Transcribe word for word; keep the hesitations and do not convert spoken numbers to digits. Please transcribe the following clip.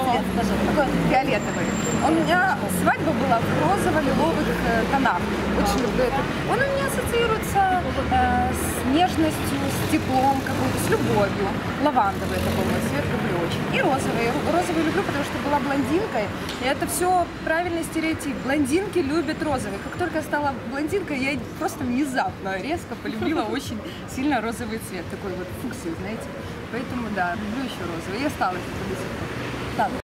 цвет, скажи. Такой фиолетовый. У меня свадьба была в розово-лиловых э, тонах. Очень люблю это. Он у меня ассоциируется э, с нежностью, с теплом какой-то, с любовью. Лавандовый это был мой цвет, люблю очень. И розовый. Розовый люблю, потому что была блондинкой. И это все правильный стереотип. Блондинки любят розовый. Как только я стала блондинкой, я просто внезапно, резко полюбила очень сильно розовый цвет. Такой вот фуксий, знаете. Поэтому да, люблю еще розовый. И осталось это до сих пор. Так.